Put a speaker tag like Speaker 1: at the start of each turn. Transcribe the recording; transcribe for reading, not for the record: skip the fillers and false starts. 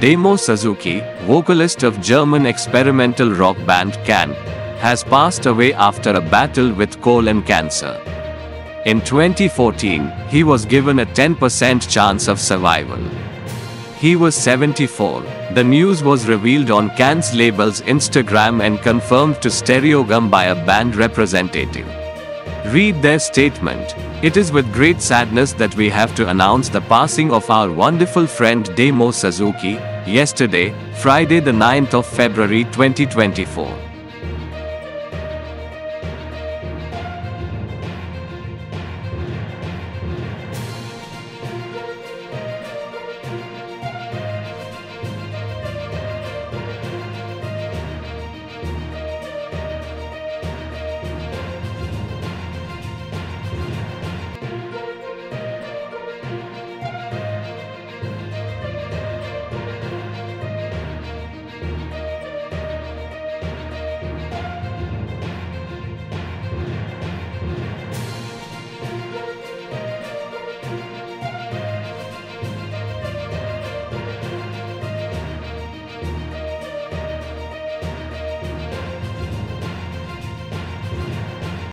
Speaker 1: Damo Suzuki, vocalist of German experimental rock band Can, has passed away after a battle with colon cancer. In 2014, he was given a 10% chance of survival. He was 74. The news was revealed on Can's label's Instagram and confirmed to Stereogum by a band representative. Read their statement. It is with great sadness that we have to announce the passing of our wonderful friend Damo Suzuki, yesterday, Friday the 9th of February 2024.